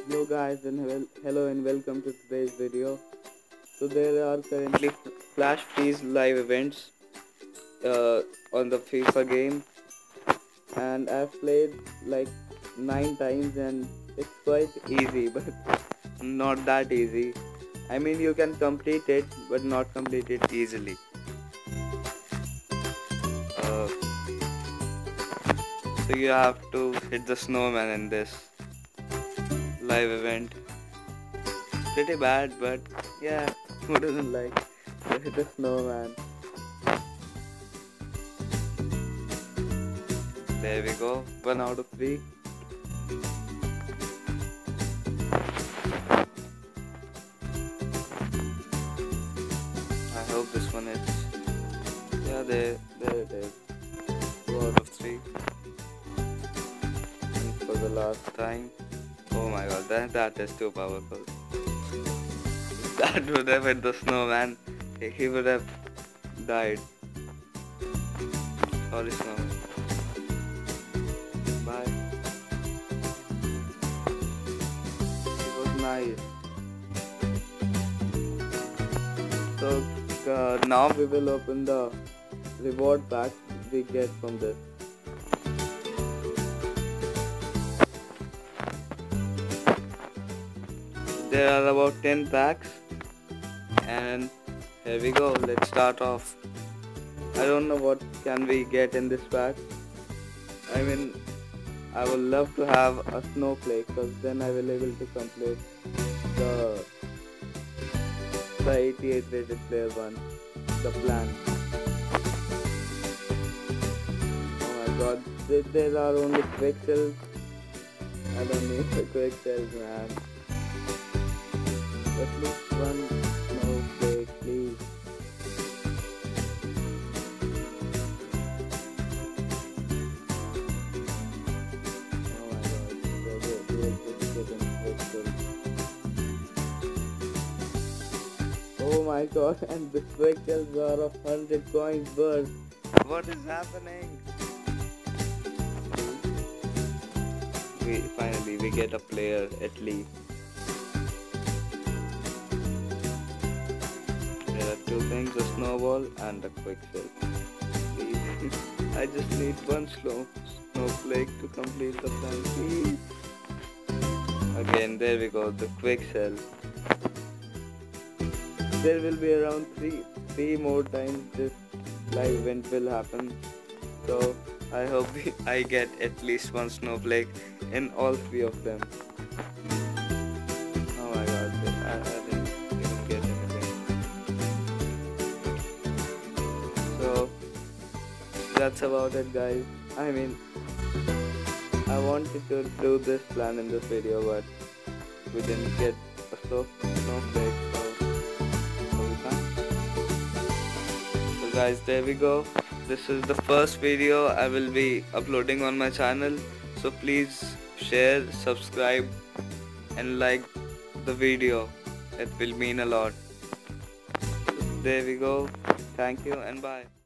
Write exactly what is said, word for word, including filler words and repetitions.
Hello guys and wel- hello and welcome to today's video. So there are currently Flash Freeze live events uh, on the FIFA game, and I've played like nine times and it's quite easy but not that easy. I mean you can complete it but not complete it easily. Uh, so you have to hit the snowman in this live event. Pretty bad, but yeah, who doesn't like to hit a snowman? There we go, one out of three. I hope this one is. Yeah, there, there it is. Two out of three. And for the last time. Oh my god, that, that is too powerful. That would have hit the snowman, he would have died. Sorry, snowman. Bye. It was nice. So uh, now we will open the reward pack we get from this. There are about ten packs. And here we go, let's start off. I don't know what can we get in this pack. I mean, I would love to have a snowflake because then I will able to complete the, the eighty-eight rated player one, the plan. Oh my god, there, there are only quick cells. I don't need the quick cells, man. At least one snowflake, please. Oh my god, they're just getting quick. Oh my god, and the quick cells are of one hundred coins worth. What is happening? We finally we get a player at least. There are two things, a snowball and a quick cell. Please. I just need one slow snowflake to complete the plan, please. Again, there we go, the quick cell. There will be around three, three more times this live event will happen. So I hope we, I get at least one snowflake in all three of them. Oh my god, I, I didn't even get anything. So that's about it, guys. I mean, I wanted to do this plan in this video, but we didn't get a snow snowflake, so, so we can't. So guys, there we go. This is the first video I will be uploading on my channel, so please share, subscribe and like the video. It will mean a lot. There we go. Thank you and bye.